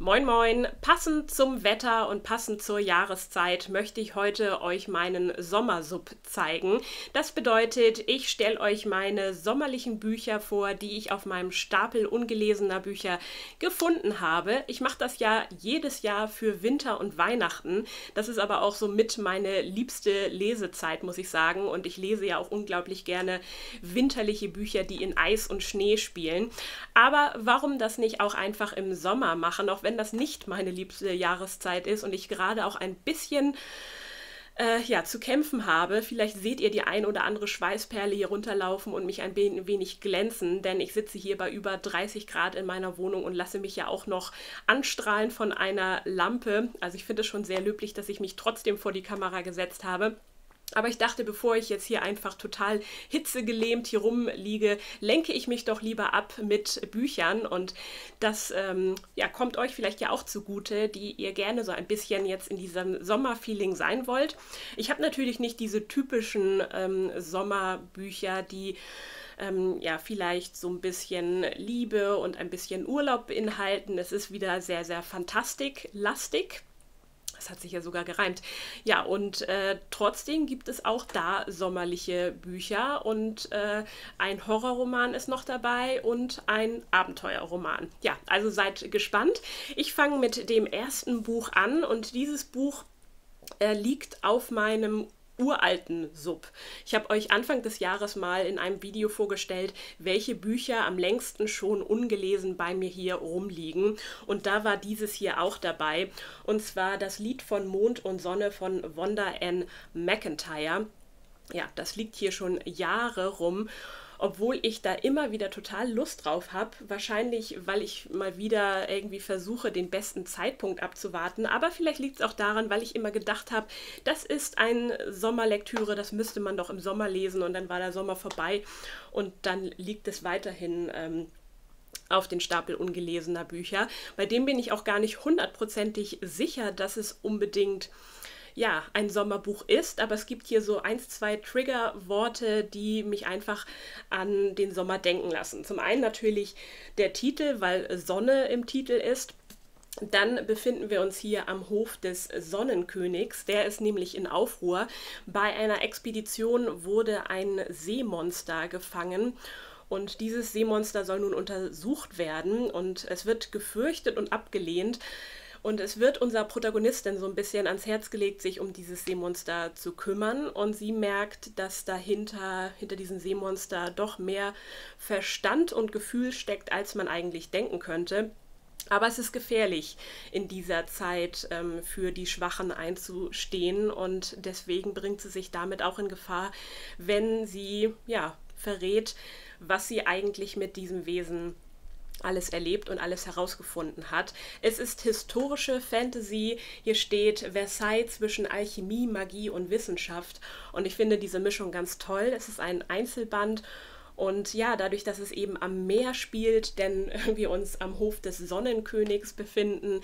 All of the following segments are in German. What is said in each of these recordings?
Moin Moin! Passend zum Wetter und passend zur Jahreszeit möchte ich heute euch meinen Sommersub zeigen. Das bedeutet, ich stelle euch meine sommerlichen Bücher vor, die ich auf meinem Stapel ungelesener Bücher gefunden habe. Ich mache das ja jedes Jahr für Winter und Weihnachten. Das ist aber auch so mit meine liebste Lesezeit, muss ich sagen. Und ich lese ja auch unglaublich gerne winterliche Bücher, die in Eis und Schnee spielen. Aber warum das nicht auch einfach im Sommer machen, auch wenn das nicht meine liebste Jahreszeit ist und ich gerade auch ein bisschen zu kämpfen habe. Vielleicht seht ihr die ein oder andere Schweißperle hier runterlaufen und mich ein wenig glänzen, denn ich sitze hier bei über 30 Grad in meiner Wohnung und lasse mich ja auch noch anstrahlen von einer Lampe. Also ich finde es schon sehr löblich, dass ich mich trotzdem vor die Kamera gesetzt habe. Aber ich dachte, bevor ich jetzt hier einfach total hitzegelähmt hier rumliege, lenke ich mich doch lieber ab mit Büchern. Und das kommt euch vielleicht ja auch zugute, die ihr gerne so ein bisschen jetzt in diesem Sommerfeeling sein wollt. Ich habe natürlich nicht diese typischen Sommerbücher, die vielleicht so ein bisschen Liebe und ein bisschen Urlaub beinhalten. Es ist wieder sehr, sehr fantastiklastig. Das hat sich ja sogar gereimt. Ja, und trotzdem gibt es auch da sommerliche Bücher und ein Horrorroman ist noch dabei und ein Abenteuerroman. Ja, also seid gespannt. Ich fange mit dem ersten Buch an und dieses Buch liegt auf meinem uralten Sub. Ich habe euch Anfang des Jahres mal in einem Video vorgestellt, welche Bücher am längsten schon ungelesen bei mir hier rumliegen. Und da war dieses hier auch dabei. Und zwar das Lied von Mond und Sonne von Vonda N. McIntyre. Ja, das liegt hier schon Jahre rum, obwohl ich da immer wieder total Lust drauf habe. Wahrscheinlich, weil ich mal wieder irgendwie versuche, den besten Zeitpunkt abzuwarten. Aber vielleicht liegt es auch daran, weil ich immer gedacht habe, das ist eine Sommerlektüre, das müsste man doch im Sommer lesen und dann war der Sommer vorbei und dann liegt es weiterhin auf den Stapel ungelesener Bücher. Bei dem bin ich auch gar nicht hundertprozentig sicher, dass es unbedingt ein Sommerbuch ist, aber es gibt hier so 1, 2 Triggerworte, die mich einfach an den Sommer denken lassen. Zum einen natürlich der Titel, weil Sonne im Titel ist. Dann befinden wir uns hier am Hof des Sonnenkönigs. Der ist nämlich in Aufruhr. Bei einer Expedition wurde ein Seemonster gefangen. Und dieses Seemonster soll nun untersucht werden und es wird gefürchtet und abgelehnt. Und es wird unserer Protagonistin so ein bisschen ans Herz gelegt, sich um dieses Seemonster zu kümmern. Und sie merkt, dass hinter diesem Seemonster doch mehr Verstand und Gefühl steckt, als man eigentlich denken könnte. Aber es ist gefährlich, in dieser Zeit für die Schwachen einzustehen. Und deswegen bringt sie sich damit auch in Gefahr, wenn sie verrät, was sie eigentlich mit diesem Wesen alles erlebt und alles herausgefunden hat. Es ist historische Fantasy. Hier steht Versailles zwischen Alchemie, Magie und Wissenschaft. Und ich finde diese Mischung ganz toll. Es ist ein Einzelband. Und ja, dadurch, dass es eben am Meer spielt, denn wir uns am Hof des Sonnenkönigs befinden,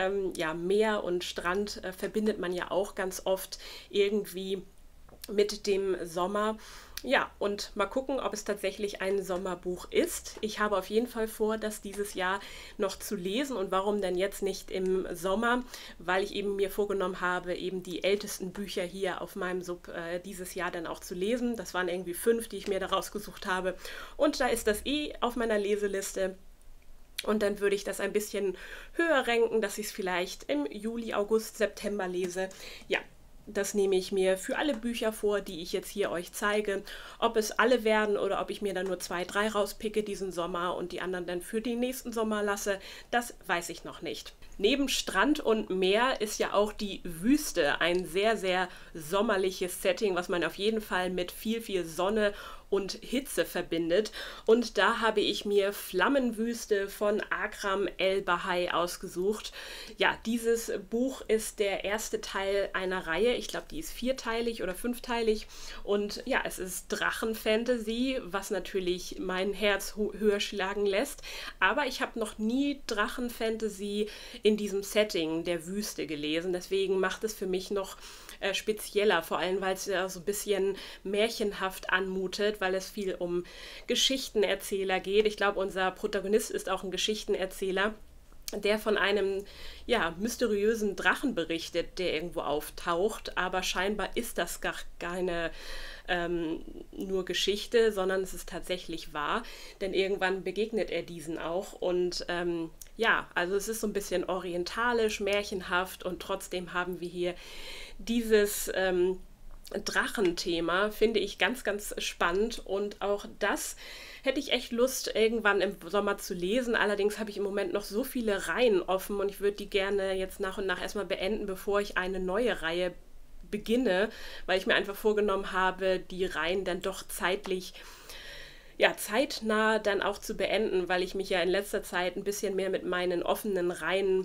Meer und Strand verbindet man ja auch ganz oft irgendwie mit dem Sommer. Ja, und mal gucken, ob es tatsächlich ein Sommerbuch ist. Ich habe auf jeden Fall vor, das dieses Jahr noch zu lesen. Und warum denn jetzt nicht im Sommer? Weil ich eben mir vorgenommen habe, eben die ältesten Bücher hier auf meinem Sub dieses Jahr dann auch zu lesen. Das waren irgendwie 5, die ich mir da rausgesucht habe. Und da ist das auf meiner Leseliste. Und dann würde ich das ein bisschen höher ranken, dass ich es vielleicht im Juli, August, September lese. Ja. Das nehme ich mir für alle Bücher vor, die ich jetzt hier euch zeige. Ob es alle werden oder ob ich mir dann nur 2, 3 rauspicke diesen Sommer und die anderen dann für den nächsten Sommer lasse, das weiß ich noch nicht. Neben Strand und Meer ist ja auch die Wüste ein sehr, sehr sommerliches Setting, was man auf jeden Fall mit viel, viel Sonne und Hitze verbindet. Und da habe ich mir Flammenwüste von Akram El-Bahai ausgesucht. Ja, dieses Buch ist der erste Teil einer Reihe. Ich glaube, die ist 4-teilig oder 5-teilig. Und ja, es ist Drachenfantasy, was natürlich mein Herz höher schlagen lässt. Aber ich habe noch nie Drachenfantasy in diesem Setting der Wüste gelesen. Deswegen macht es für mich noch spezieller, vor allem weil es ja so ein bisschen märchenhaft anmutet, weil es viel um Geschichtenerzähler geht. Ich glaube, unser Protagonist ist auch ein Geschichtenerzähler. der von einem, ja, mysteriösen Drachen berichtet, der irgendwo auftaucht, aber scheinbar ist das gar keine nur Geschichte, sondern es ist tatsächlich wahr, denn irgendwann begegnet er diesen auch und ja, also es ist so ein bisschen orientalisch, märchenhaft und trotzdem haben wir hier dieses Drachenthema, finde ich ganz, ganz spannend und auch das hätte ich echt Lust, irgendwann im Sommer zu lesen. Allerdings habe ich im Moment noch so viele Reihen offen und ich würde die gerne jetzt nach und nach erstmal beenden, bevor ich eine neue Reihe beginne, weil ich mir einfach vorgenommen habe, die Reihen dann doch zeitlich, ja, zeitnah dann auch zu beenden, weil ich mich ja in letzter Zeit ein bisschen mehr mit meinen offenen Reihen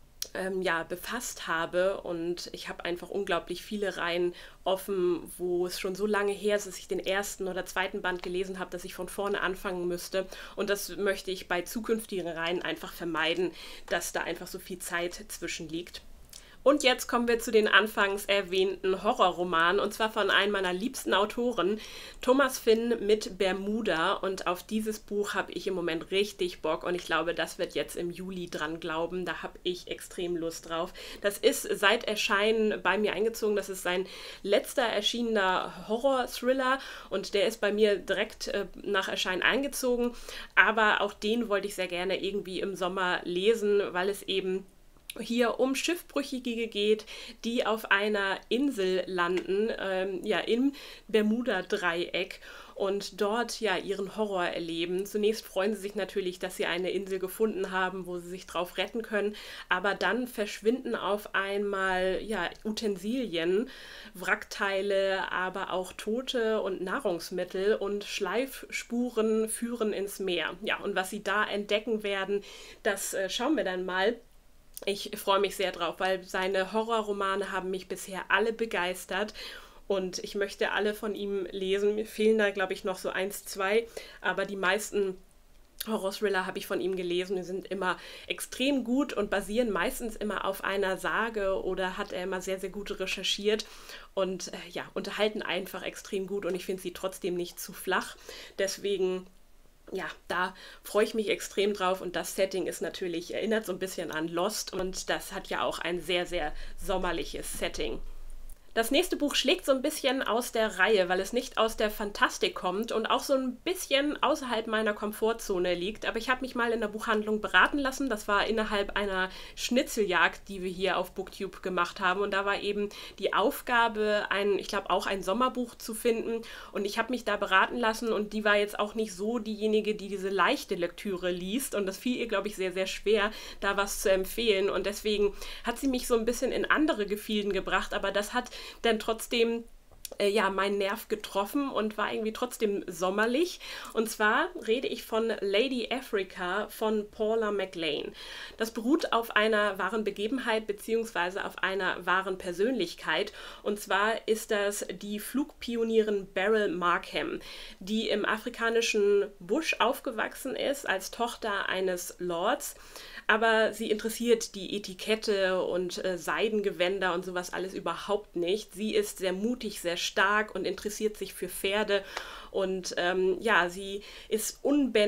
ja, befasst habe und ich habe einfach unglaublich viele Reihen offen, wo es schon so lange her ist, dass ich den ersten oder zweiten Band gelesen habe, dass ich von vorne anfangen müsste und das möchte ich bei zukünftigen Reihen einfach vermeiden, dass da einfach so viel Zeit zwischen liegt. Und jetzt kommen wir zu den anfangs erwähnten Horrorromanen, und zwar von einem meiner liebsten Autoren, Thomas Finn mit Bermuda. Und auf dieses Buch habe ich im Moment richtig Bock und ich glaube, das wird jetzt im Juli dran glauben. Da habe ich extrem Lust drauf. Das ist seit Erscheinen bei mir eingezogen. Das ist sein letzter erschienener Horror-Thriller und der ist bei mir direkt nach Erscheinen eingezogen. Aber auch den wollte ich sehr gerne irgendwie im Sommer lesen, weil es eben hier um Schiffbrüchige geht, die auf einer Insel landen, ja, im Bermuda-Dreieck und dort ja ihren Horror erleben. Zunächst freuen sie sich natürlich, dass sie eine Insel gefunden haben, wo sie sich drauf retten können, aber dann verschwinden auf einmal ja, Utensilien, Wrackteile, aber auch Tote und Nahrungsmittel und Schleifspuren führen ins Meer. Ja, und was sie da entdecken werden, das schauen wir dann mal. Ich freue mich sehr drauf, weil seine Horrorromane haben mich bisher alle begeistert und ich möchte alle von ihm lesen. Mir fehlen da, glaube ich, noch so 1, 2, aber die meisten Horror-Thriller habe ich von ihm gelesen. Die sind immer extrem gut und basieren meistens immer auf einer Sage oder hat er immer sehr, sehr gut recherchiert und ja, unterhalten einfach extrem gut und ich finde sie trotzdem nicht zu flach. Deswegen ja, da freue ich mich extrem drauf und das Setting ist natürlich, erinnert so ein bisschen an Lost und das hat ja auch ein sehr, sehr sommerliches Setting. Das nächste Buch schlägt so ein bisschen aus der Reihe, weil es nicht aus der Fantastik kommt und auch so ein bisschen außerhalb meiner Komfortzone liegt. Aber ich habe mich mal in der Buchhandlung beraten lassen. Das war innerhalb einer Schnitzeljagd, die wir hier auf Booktube gemacht haben. Und da war eben die Aufgabe, ich glaube auch ein Sommerbuch zu finden. Und ich habe mich da beraten lassen und die war jetzt auch nicht so diejenige, die diese leichte Lektüre liest. Und das fiel ihr, glaube ich, sehr, sehr schwer, da was zu empfehlen. Und deswegen hat sie mich so ein bisschen in andere Gefilden gebracht. Aber das hat dann trotzdem ja, meinen Nerv getroffen und war irgendwie trotzdem sommerlich. Und zwar rede ich von Lady Africa von Paula McLain. Das beruht auf einer wahren Begebenheit bzw. auf einer wahren Persönlichkeit. Und zwar ist das die Flugpionierin Beryl Markham, die im afrikanischen Busch aufgewachsen ist als Tochter eines Lords. Aber sie interessiert die Etikette und Seidengewänder und sowas alles überhaupt nicht. Sie ist sehr mutig, sehr stark und interessiert sich für Pferde. Und ja, sie ist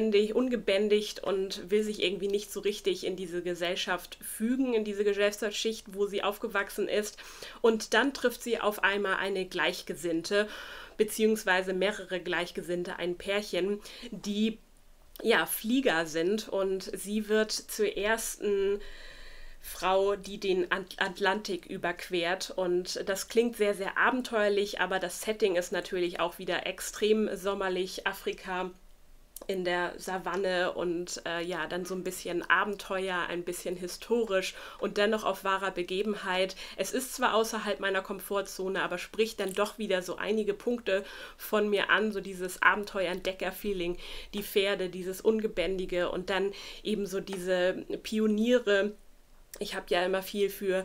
ungebändigt und will sich irgendwie nicht so richtig in diese Gesellschaft fügen, in diese Gesellschaftsschicht, wo sie aufgewachsen ist. Und dann trifft sie auf einmal eine Gleichgesinnte, beziehungsweise mehrere Gleichgesinnte, ein Pärchen, die ja, Flieger sind und sie wird zur ersten Frau, die den Atlantik überquert und das klingt sehr, sehr abenteuerlich, aber das Setting ist natürlich auch wieder extrem sommerlich, Afrika in der Savanne und ja, dann so ein bisschen Abenteuer, ein bisschen historisch und dennoch auf wahrer Begebenheit. Es ist zwar außerhalb meiner Komfortzone, aber spricht dann doch wieder so einige Punkte von mir an, so dieses Abenteuer-Entdecker-Feeling, die Pferde, dieses Ungebändige und dann eben so diese Pioniere. Ich habe ja immer viel für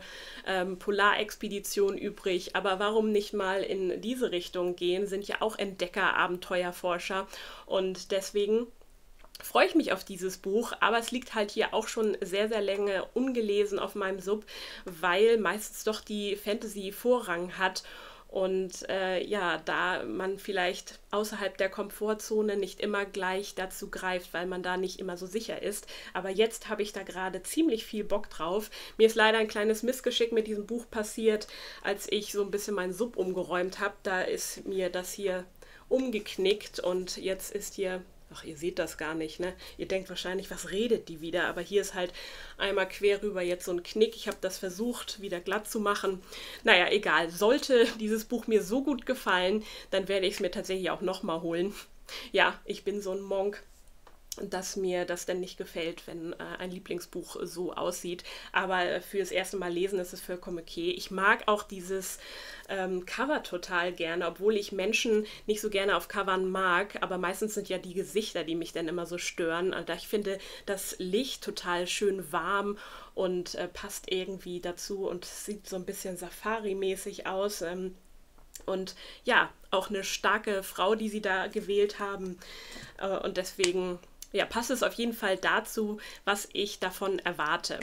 Polarexpeditionen übrig, aber warum nicht mal in diese Richtung gehen? Sind ja auch Entdecker, Abenteuerforscher und deswegen freue ich mich auf dieses Buch, aber es liegt halt hier auch schon sehr, sehr lange ungelesen auf meinem Sub, weil meistens doch die Fantasy Vorrang hat. Und ja, da man vielleicht außerhalb der Komfortzone nicht immer gleich dazu greift, weil man da nicht immer so sicher ist. Aber jetzt habe ich da gerade ziemlich viel Bock drauf. Mir ist leider ein kleines Missgeschick mit diesem Buch passiert, als ich so ein bisschen meinen Sub umgeräumt habe. Da ist mir das hier umgeknickt und jetzt ist hier... Ach, ihr seht das gar nicht, ne? Ihr denkt wahrscheinlich, was redet die wieder? Aber hier ist halt einmal quer rüber jetzt so ein Knick. Ich habe das versucht, wieder glatt zu machen. Naja, egal. Sollte dieses Buch mir so gut gefallen, dann werde ich es mir tatsächlich auch nochmal holen. Ja, ich bin so ein Monk, dass mir das denn nicht gefällt, wenn ein Lieblingsbuch so aussieht. Aber fürs erste Mal lesen ist es vollkommen okay. Ich mag auch dieses Cover total gerne, obwohl ich Menschen nicht so gerne auf Covern mag. Aber meistens sind ja die Gesichter, die mich dann immer so stören. Also ich finde das Licht total schön warm und passt irgendwie dazu und sieht so ein bisschen Safari-mäßig aus. Und ja, auch eine starke Frau, die sie da gewählt haben. Und deswegen... Ja, passt es auf jeden Fall dazu, was ich davon erwarte.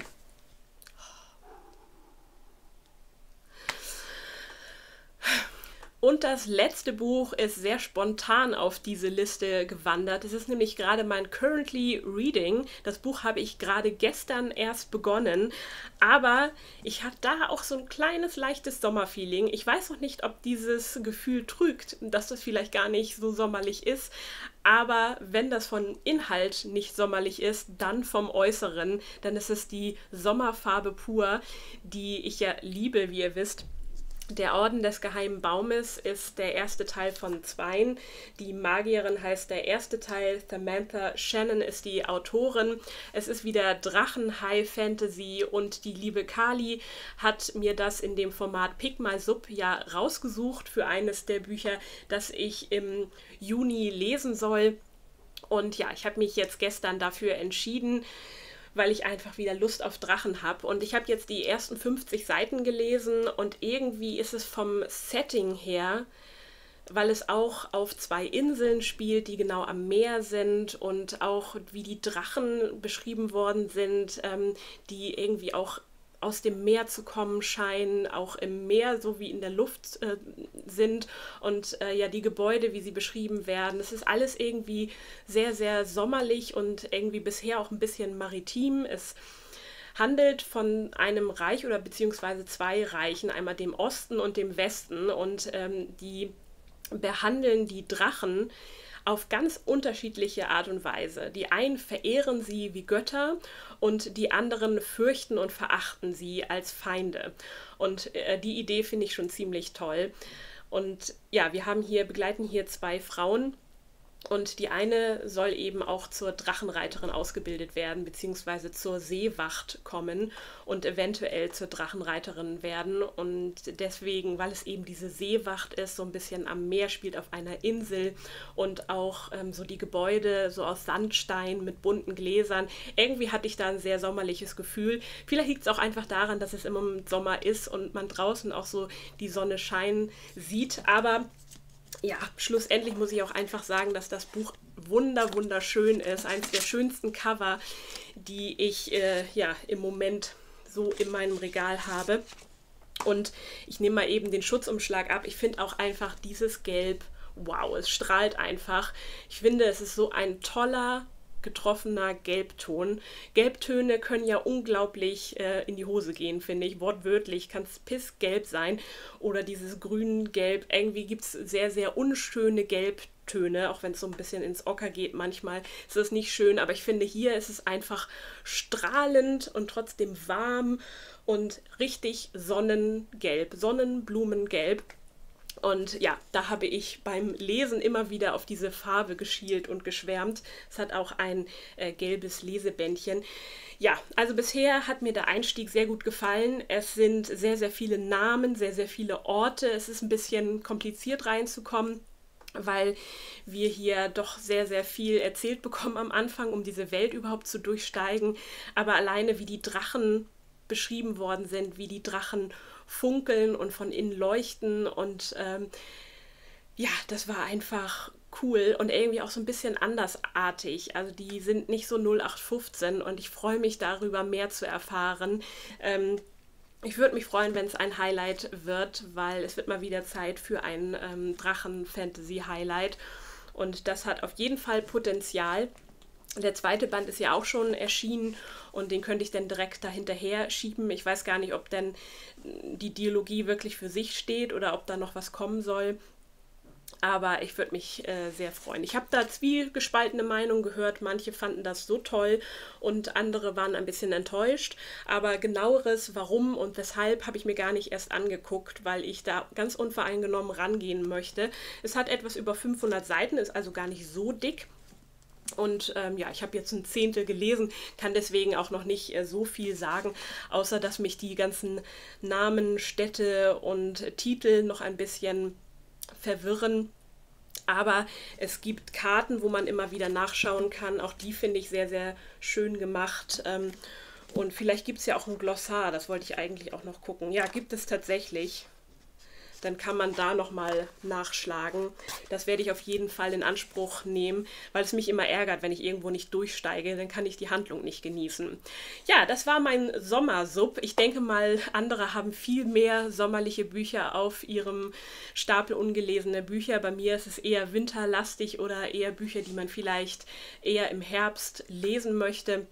Und das letzte Buch ist sehr spontan auf diese Liste gewandert. Es ist nämlich gerade mein Currently Reading. Das Buch habe ich gerade gestern erst begonnen, aber ich habe da auch so ein kleines, leichtes Sommerfeeling. Ich weiß noch nicht, ob dieses Gefühl trügt, dass das vielleicht gar nicht so sommerlich ist, aber wenn das von Inhalt nicht sommerlich ist, dann vom Äußeren, dann ist es die Sommerfarbe pur, die ich ja liebe, wie ihr wisst. Der Orden des Geheimen Baumes ist der erste Teil von zweien. Die Magierin heißt der erste Teil. Samantha Shannon ist die Autorin. Es ist wieder Drachen-High-Fantasy und die liebe Kali hat mir das in dem Format Pick My Sub ja rausgesucht für eines der Bücher, das ich im Juni lesen soll. Und ja, ich habe mich jetzt gestern dafür entschieden, weil ich einfach wieder Lust auf Drachen habe. Und ich habe jetzt die ersten 50 Seiten gelesen und irgendwie ist es vom Setting her, weil es auch auf 2 Inseln spielt, die genau am Meer sind und auch wie die Drachen beschrieben worden sind, die irgendwie auch aus dem Meer zu kommen scheinen, auch im Meer so wie in der Luft sind und ja, die Gebäude, wie sie beschrieben werden. Es ist alles irgendwie sehr, sehr sommerlich und irgendwie bisher auch ein bisschen maritim. Es handelt von einem Reich oder beziehungsweise 2 Reichen, einmal dem Osten und dem Westen und die behandeln die Drachen auf ganz unterschiedliche Art und Weise. Die einen verehren sie wie Götter und die anderen fürchten und verachten sie als Feinde. Und die Idee finde ich schon ziemlich toll. Und ja, wir begleiten hier 2 Frauen. Und die eine soll eben auch zur Drachenreiterin ausgebildet werden, beziehungsweise zur Seewacht kommen und eventuell zur Drachenreiterin werden. Und deswegen, weil es eben diese Seewacht ist, so ein bisschen am Meer spielt, auf einer Insel und auch so die Gebäude so aus Sandstein mit bunten Gläsern. Irgendwie hatte ich da ein sehr sommerliches Gefühl. Vielleicht liegt es auch einfach daran, dass es immer im Sommer ist und man draußen auch so die Sonne scheinen sieht. Aber ja, schlussendlich muss ich auch einfach sagen, dass das Buch wunderschön ist. Eines der schönsten Cover, die ich ja im Moment so in meinem Regal habe. Und ich nehme mal eben den Schutzumschlag ab. Ich finde auch einfach dieses Gelb, wow, es strahlt einfach. Ich finde, es ist so ein toller, getroffener Gelbton. Gelbtöne können ja unglaublich in die Hose gehen, finde ich. Wortwörtlich kann es pissgelb sein. Oder dieses grün-gelb. Irgendwie gibt es sehr, sehr unschöne Gelbtöne, auch wenn es so ein bisschen ins Ocker geht. Manchmal ist es nicht schön, aber ich finde, hier ist es einfach strahlend und trotzdem warm und richtig Sonnengelb, Sonnenblumengelb. Und ja, da habe ich beim Lesen immer wieder auf diese Farbe geschielt und geschwärmt. Es hat auch ein gelbes Lesebändchen. Ja, also bisher hat mir der Einstieg sehr gut gefallen. Es sind sehr, sehr viele Namen, sehr, sehr viele Orte. Es ist ein bisschen kompliziert reinzukommen, weil wir hier doch sehr, sehr viel erzählt bekommen am Anfang, um diese Welt überhaupt zu durchsteigen. Aber alleine wie die Drachen beschrieben worden sind, wie die Drachen funkeln und von innen leuchten und ja, das war einfach cool und irgendwie auch so ein bisschen andersartig. Also die sind nicht so 0815 und ich freue mich darüber, mehr zu erfahren. Ich würde mich freuen, wenn es ein Highlight wird, weil es wird mal wieder Zeit für ein Drachen-Fantasy-Highlight. Und das hat auf jeden Fall Potenzial. Der zweite Band ist ja auch schon erschienen und den könnte ich dann direkt dahinterher schieben. Ich weiß gar nicht, ob denn die Dialogie wirklich für sich steht oder ob da noch was kommen soll. Aber ich würde mich sehr freuen. Ich habe da zwiegespaltene Meinungen gehört. Manche fanden das so toll und andere waren ein bisschen enttäuscht. Aber genaueres, warum und weshalb, habe ich mir gar nicht erst angeguckt, weil ich da ganz unvoreingenommen rangehen möchte. Es hat etwas über 500 Seiten, ist also gar nicht so dick. Und ja, ich habe jetzt ein Zehntel gelesen, kann deswegen auch noch nicht so viel sagen, außer dass mich die ganzen Namen, Städte und Titel noch ein bisschen verwirren. Aber es gibt Karten, wo man immer wieder nachschauen kann. Auch die finde ich sehr, sehr schön gemacht. Und vielleicht gibt es ja auch ein Glossar, das wollte ich eigentlich auch noch gucken. Ja, gibt es tatsächlich. Dann kann man da nochmal nachschlagen. Das werde ich auf jeden Fall in Anspruch nehmen, weil es mich immer ärgert, wenn ich irgendwo nicht durchsteige, dann kann ich die Handlung nicht genießen. Ja, das war mein Sommersub. Ich denke mal, andere haben viel mehr sommerliche Bücher auf ihrem Stapel ungelesene Bücher. Bei mir ist es eher winterlastig oder eher Bücher, die man vielleicht eher im Herbst lesen möchte.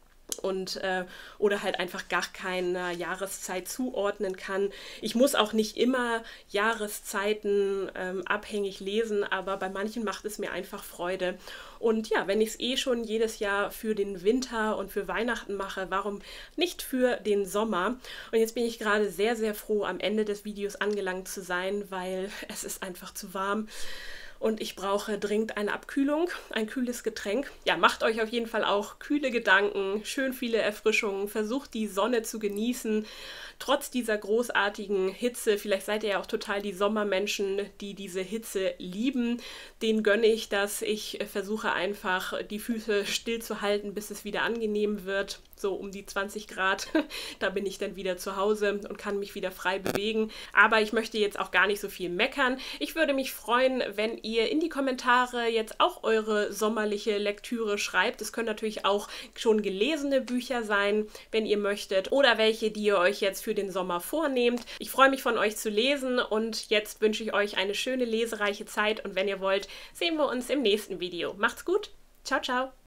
Und oder halt einfach gar keine Jahreszeit zuordnen kann. Ich muss auch nicht immer Jahreszeiten abhängig lesen, aber bei manchen macht es mir einfach Freude. Und ja, wenn ich es eh schon jedes Jahr für den Winter und für Weihnachten mache, warum nicht für den Sommer? Und jetzt bin ich gerade sehr, sehr froh, am Ende des Videos angelangt zu sein, weil es ist einfach zu warm. Und ich brauche dringend eine Abkühlung, ein kühles Getränk. Ja, macht euch auf jeden Fall auch kühle Gedanken, schön viele Erfrischungen, versucht die Sonne zu genießen, trotz dieser großartigen Hitze. Vielleicht seid ihr ja auch total die Sommermenschen, die diese Hitze lieben. Denen gönne ich das. Ich versuche einfach, die Füße stillzuhalten, bis es wieder angenehm wird. So um die 20 Grad. Da bin ich dann wieder zu Hause und kann mich wieder frei bewegen. Aber ich möchte jetzt auch gar nicht so viel meckern. Ich würde mich freuen, wenn ihr in die Kommentare jetzt auch eure sommerliche Lektüre schreibt. Es können natürlich auch schon gelesene Bücher sein, wenn ihr möchtet. Oder welche, die ihr euch jetzt für den Sommer vornehmt. Ich freue mich, von euch zu lesen und jetzt wünsche ich euch eine schöne lesereiche Zeit. Und wenn ihr wollt, sehen wir uns im nächsten Video. Macht's gut. Ciao, ciao.